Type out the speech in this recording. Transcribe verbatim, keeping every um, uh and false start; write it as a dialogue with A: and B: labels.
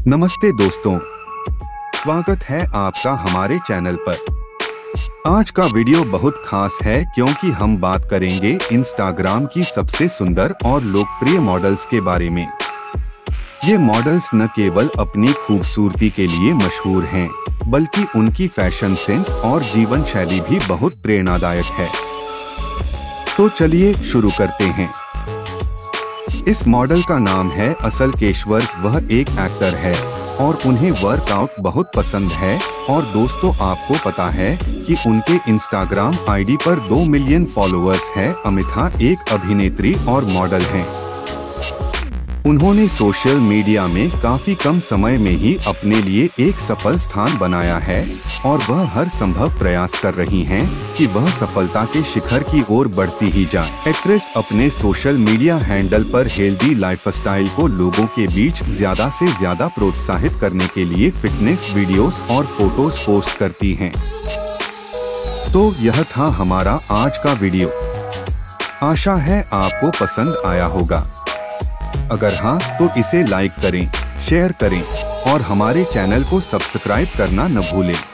A: नमस्ते दोस्तों, स्वागत है आपका हमारे चैनल पर। आज का वीडियो बहुत खास है क्योंकि हम बात करेंगे इंस्टाग्राम की सबसे सुंदर और लोकप्रिय मॉडल्स के बारे में। ये मॉडल्स न केवल अपनी खूबसूरती के लिए मशहूर हैं, बल्कि उनकी फैशन सेंस और जीवन शैली भी बहुत प्रेरणादायक है। तो चलिए शुरू करते हैं। इस मॉडल का नाम है असल केशवर्स। वह एक एक्टर है और उन्हें वर्कआउट बहुत पसंद है। और दोस्तों, आपको पता है कि उनके इंस्टाग्राम आईडी पर दो मिलियन फॉलोअर्स हैं। अमिता एक अभिनेत्री और मॉडल हैं। उन्होंने सोशल मीडिया में काफी कम समय में ही अपने लिए एक सफल स्थान बनाया है और वह हर संभव प्रयास कर रही हैं कि वह सफलता के शिखर की ओर बढ़ती ही जाए। एक्ट्रेस अपने सोशल मीडिया हैंडल पर हेल्दी लाइफस्टाइल को लोगों के बीच ज्यादा से ज्यादा प्रोत्साहित करने के लिए फिटनेस वीडियोस और फोटोज पोस्ट करती हैं। तो यह था हमारा आज का वीडियो। आशा है आपको पसंद आया होगा। अगर हाँ, तो इसे लाइक करें, शेयर करें और हमारे चैनल को सब्सक्राइब करना न भूलें।